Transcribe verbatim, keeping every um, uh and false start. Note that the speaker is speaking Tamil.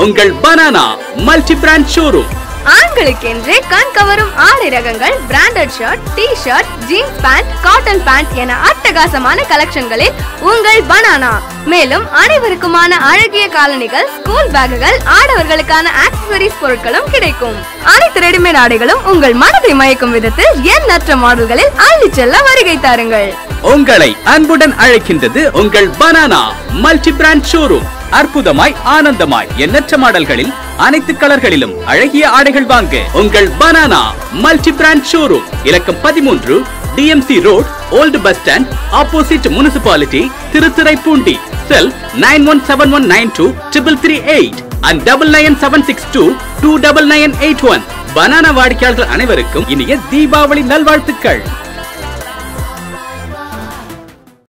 உங்கள் பனானா மல்டி பிராண்ட் ஷோரூம். ஆண்களுக்கென்றே கண் கவரும் ஆடை ரகங்கள், branded shirt, T shirt, jeans pant, cotton pant என அட்டகாசமான கலெக்ஷன்களில் உங்கள் பனானா. மேலும் அனைவருக்குமான அழகிய காலணிகள், ஸ்கூல் பேக்குகள், ஆடவர்களுக்கான ஆக்சசரிஸ் பொருட்களும் கிடைக்கும். அனைத்து ரெடிமேட் ஆடைகளும் உங்கள் மனதை மயக்கும் விதத்தில் எண்ணற்ற மாடல்களில் அள்ளி செல்ல வருகை தாருங்கள். உங்களை அன்புடன் அழைக்கின்றது உங்கள் பனானா மல்டி பிராண்ட் ஷோரூம். அற்புதமாய் ஆனந்தமாய் எண்ணற்ற மாடல்களில் அனைத்து கலர்களிலும் அழகிய ஆடைகள் வாங்க உங்கள் பனானா மல்டி பிராண்ட் ஷோரூம். இலக்கம் பதிமூன்று, TMC road, old bus stand, opposite municipality, Thiruthuraipoondi. Cell nine one seven one nine two triple three eight and double nine seven six two two double nine eight one. Banana வாடிக்கையாளர்கள் அனைவருக்கும் இனிய தீபாவளி நல்வாழ்த்துக்கள்.